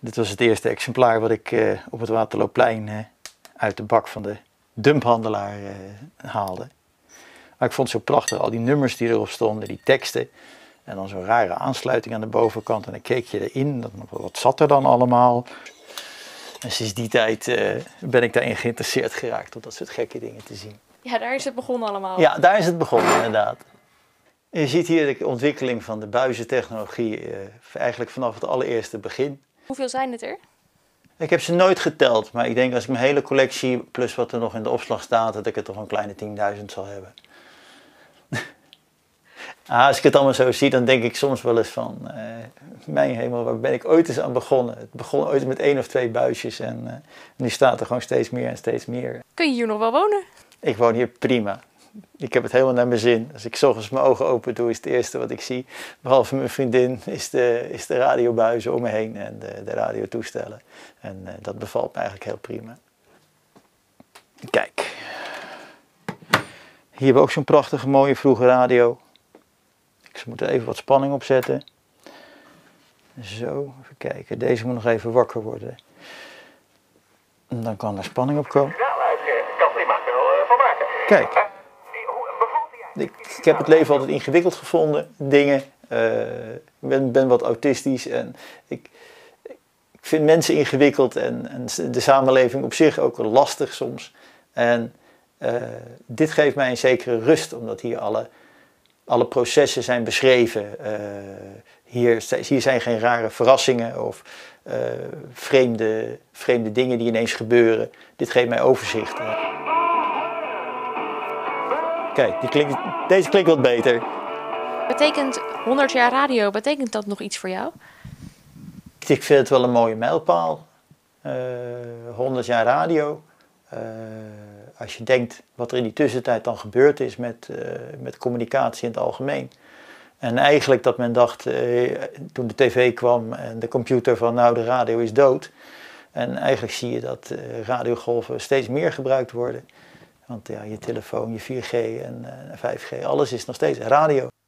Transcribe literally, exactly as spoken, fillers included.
Dit was het eerste exemplaar wat ik uh, op het Waterloopplein uh, uit de bak van de dumphandelaar uh, haalde. Maar ik vond het zo prachtig, al die nummers die erop stonden, die teksten. En dan zo'n rare aansluiting aan de bovenkant. En dan keek je erin, wat zat er dan allemaal? En sinds die tijd uh, ben ik daarin geïnteresseerd geraakt om dat soort gekke dingen te zien. Ja, daar is het begonnen allemaal. Ja, daar is het begonnen inderdaad. Je ziet hier de ontwikkeling van de buizentechnologie, uh, eigenlijk vanaf het allereerste begin. Hoeveel zijn het er? Ik heb ze nooit geteld, maar ik denk als ik mijn hele collectie, plus wat er nog in de opslag staat, dat ik er toch een kleine tienduizend zal hebben. ah, als ik het allemaal zo zie, dan denk ik soms wel eens van, uh, mijn hemel, waar ben ik ooit eens aan begonnen? Het begon ooit met één of twee buisjes en uh, nu staat er gewoon steeds meer en steeds meer. Kun je hier nog wel wonen? Ik woon hier prima. Ik heb het helemaal naar mijn zin. Als ik 's ochtends mijn ogen open doe, is het eerste wat ik zie, behalve mijn vriendin, is de, is de radiobuizen om me heen en de, de radiotoestellen. En uh, dat bevalt me eigenlijk heel prima. Kijk. Hier hebben we ook zo'n prachtige mooie vroege radio. Ik moet er even wat spanning op zetten. Zo, even kijken. Deze moet nog even wakker worden. En dan kan er spanning op komen. Kijk. Ik, ik heb het leven altijd ingewikkeld gevonden, dingen. Uh, ik ben, ben wat autistisch en ik, ik vind mensen ingewikkeld en, en de samenleving op zich ook wel lastig soms. En uh, dit geeft mij een zekere rust, omdat hier alle, alle processen zijn beschreven. Uh, hier, hier zijn geen rare verrassingen of uh, vreemde, vreemde dingen die ineens gebeuren. Dit geeft mij overzicht. Kijk, die klinkt, deze klinkt wat beter. Betekent honderd jaar radio, betekent dat nog iets voor jou? Ik vind het wel een mooie mijlpaal. Uh, honderd jaar radio. Uh, als je denkt wat er in die tussentijd dan gebeurd is met, uh, met communicatie in het algemeen. En eigenlijk dat men dacht, uh, toen de tv kwam en de computer van nou de radio is dood. En eigenlijk zie je dat uh, radiogolven steeds meer gebruikt worden. Want ja, je telefoon, je vier G en uh, vijf G, alles is nog steeds radio.